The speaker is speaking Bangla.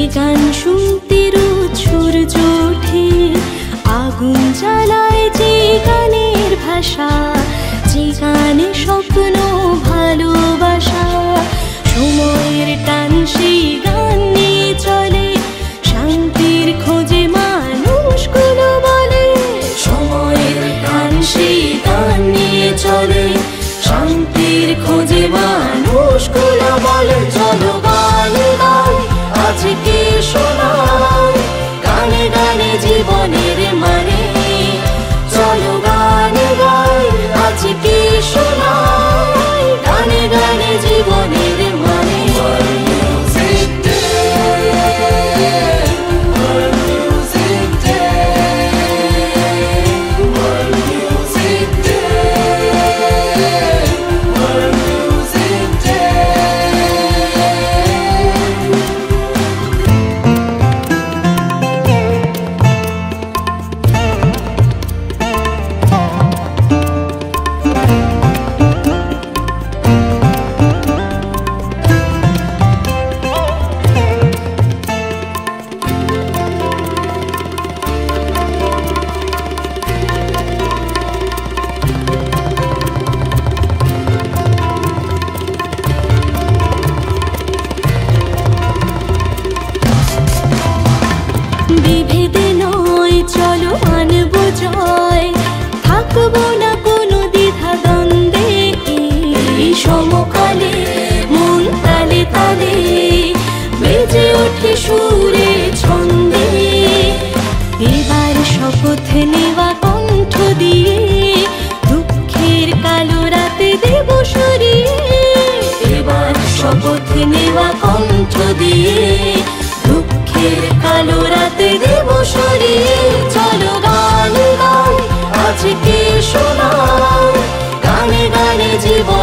গান শুনতে রোজ সূর্য ওঠে, আগুন জ্বালায় যে গানের ভাষা, যে গানে স্বপ্ন ভালোবাসা। সময়ের টান সেই গান নিয়ে চলে, শান্তির খোঁজে মানুষগুলো বলে। সময়ের টান সেই গান নিয়ে চলে, শান্তির খোঁজে মানুষগুলো বলে। চলো গান গাই আজকে শোনাই, গানে গানে জীবনের মানে। চলো গান গাই আজকে শোনাই, গানে গানে জীবনের মানে। বিভেদে নয় চলো আনবো জয়, থাকবো না কোনো দ্বিধা দ্বন্দ্বে। এই সমকালে মন তালে তালে বেজে ওঠে সুরে ছন্দে। এবার শপথ নেওয়া কণ্ঠ দিয়ে, দুঃখের কালো রাতে দেব সরিয়ে। এবার শপথ নেওয়া কণ্ঠ দিয়ে, দুঃখের কালো রাতে দেব সরিয়ে। চলো গান গাই আজকে শোনাই, গানে গানে জীবন